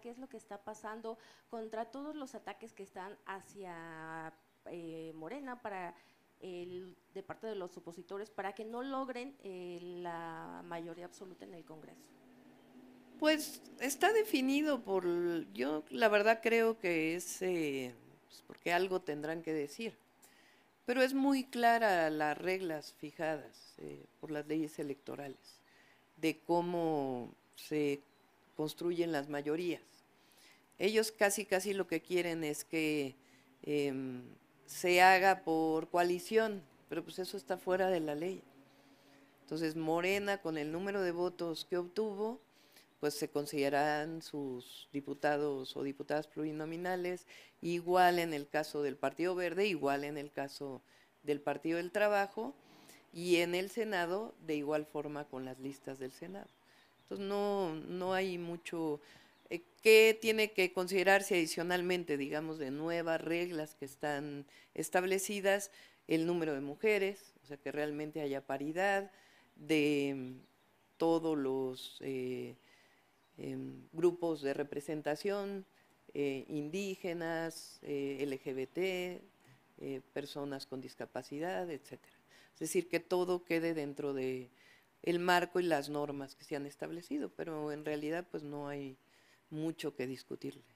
qué es lo que está pasando, contra todos los ataques que están hacia Morena de parte de los opositores para que no logren la mayoría absoluta en el Congreso? Pues está definido yo la verdad creo que es pues porque algo tendrán que decir, pero es muy clara las reglas fijadas por las leyes electorales de cómo se construyen las mayorías. Ellos casi lo que quieren es que em, se haga por coalición, pero pues eso está fuera de la ley. Entonces Morena, con el número de votos que obtuvo, pues se consideran sus diputados o diputadas plurinominales, igual en el caso del Partido Verde, igual en el caso del Partido del Trabajo, y en el Senado de igual forma con las listas del Senado. Entonces no hay mucho. ¿Qué tiene que considerarse adicionalmente, digamos, de nuevas reglas que están establecidas? El número de mujeres, o sea, que realmente haya paridad de todos los grupos de representación, indígenas, LGBT, personas con discapacidad, etcétera. Es decir, que todo quede dentro de el marco y las normas que se han establecido, pero en realidad pues no hay mucho que discutirle.